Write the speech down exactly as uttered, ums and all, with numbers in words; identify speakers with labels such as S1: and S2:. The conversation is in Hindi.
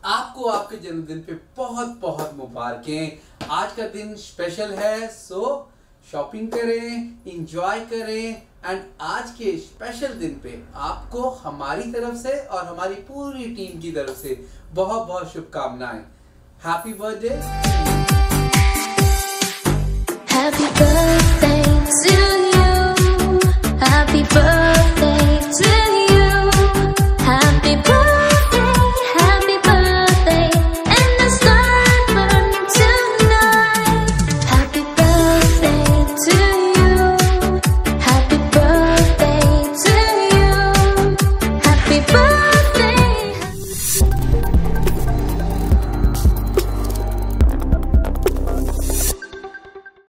S1: आपको आपके जन्मदिन पे बहुत बहुत मुबारकें। आज का दिन स्पेशल है, सो शॉपिंग करें, एंजॉय करें एंड आज के स्पेशल दिन पे आपको हमारी तरफ से और हमारी पूरी टीम की तरफ से बहुत बहुत शुभकामनाएं। Happy birthday.
S2: Happy birthday to you. Happy birthday.